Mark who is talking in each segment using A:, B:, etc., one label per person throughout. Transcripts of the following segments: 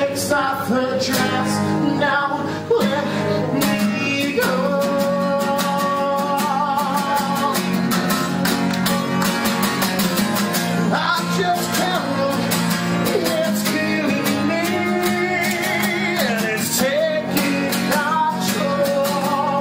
A: takes off her dress. Now let me go. I just can't look, it's killing me, and it's taking control.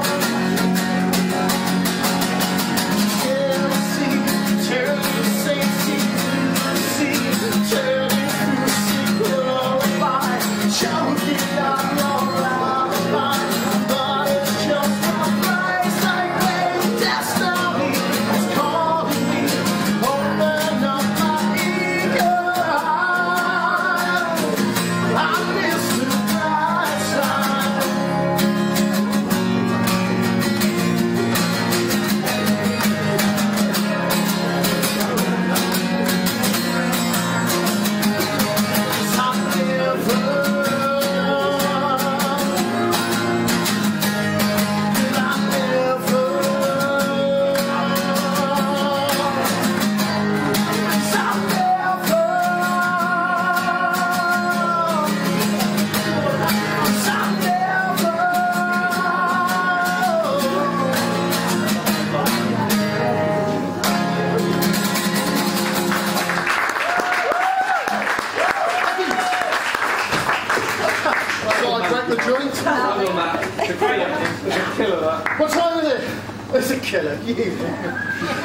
A: Can't see, turn the safety to the sea, turning the secret of a lie, choking on your alibi, but it's just a Brightside way. Destiny is calling me, open up my ego. I miss the Brightside. The joint?
B: It's a killer, that.
A: What time is it? It's a killer. You.